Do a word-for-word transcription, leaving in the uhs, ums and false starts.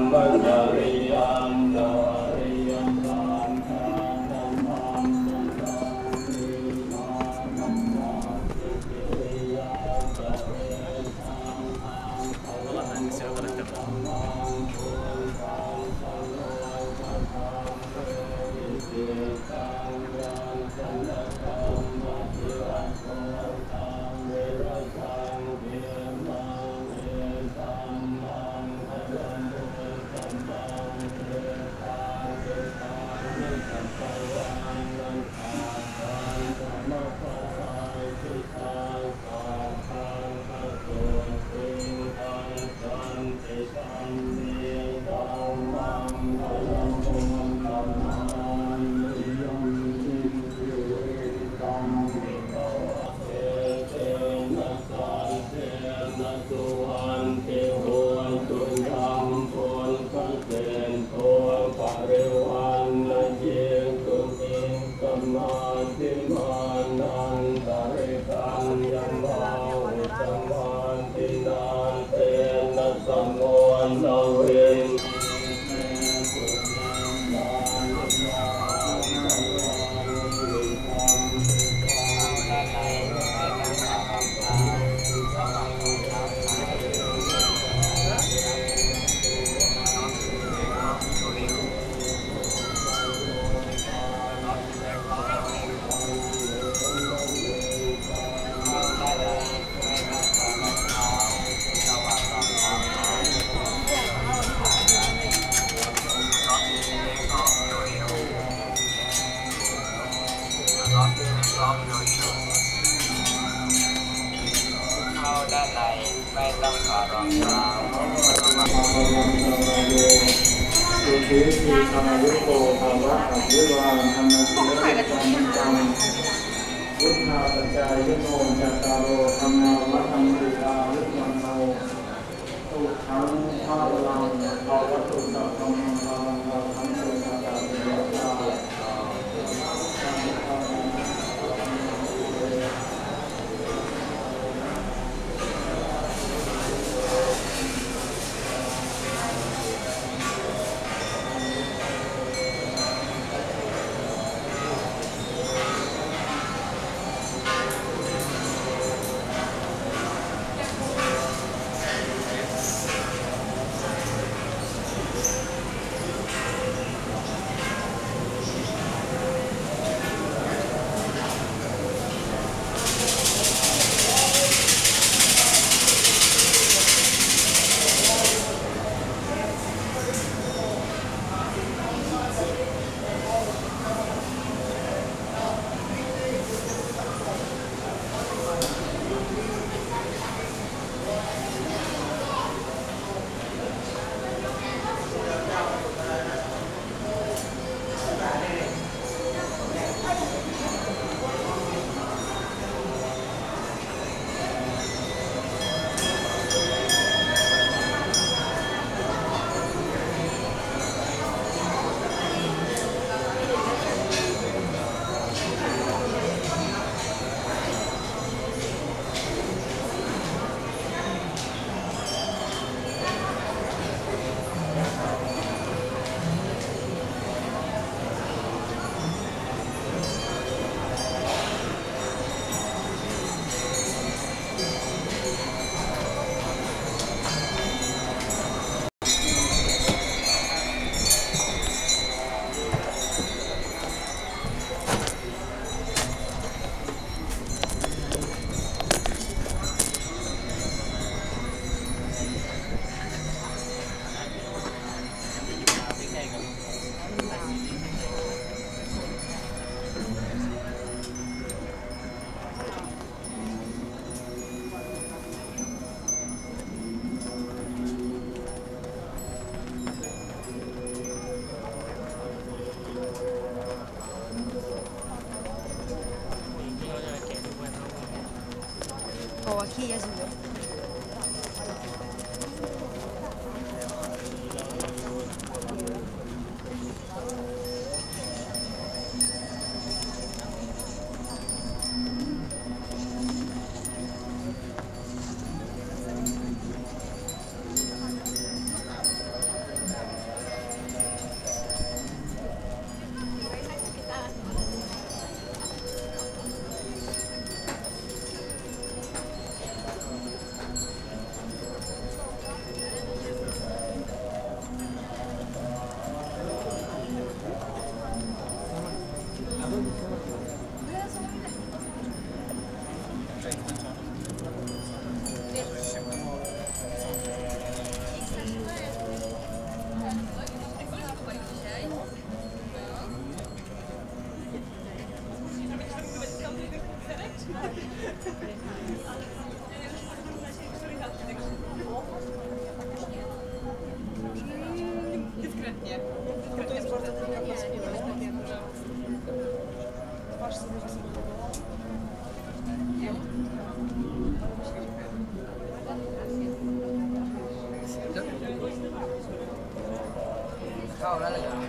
มัจจริยันตาริยันตังธานัมมังสุตังนิมานัมมังสุขิยาตะเวทังอังขลังสัมมังพุทธังสังโฆสัพพังเวทิตังยันตันตัมมัจจิรัตโตตังเวรตังเทมังเอตัมมังพลังตุสัมมังเทตังเทตังนิสัพพวังนันทาตังสัมมาปะทาทิตังสัพพังพะโตติตังสันติสัมมิธัมมังพลังตุสัมมานิยมจิตติตังวิภวะเตเตนะสันเตนะสุวันติโหตุยัมปุญกเตนโตปะริวันนะเยตุติกัมมาติมานันตริกังยัมมาอุตมันตินาเตนะสัมโมนะเวเข้าด้านในไม่ต้องถอดรองเท้าสุขีทีธรรมยุโกภาวะอัจฉิวาธรรมสุขะจังจังวุฒาปัจจายโนจัตตารโอธรรมาวัฏันติอาวิวันโนตุขังภาลังภาวะตุสัพพมังคลังภาคังโตสัตตะเวทาขี้ยาสูบเ Dyskretnie. No to jest bardzo delikatnie śpiewać, tak jak twarz sobie wysłuchała. เข้าแล้วเลยเหรอ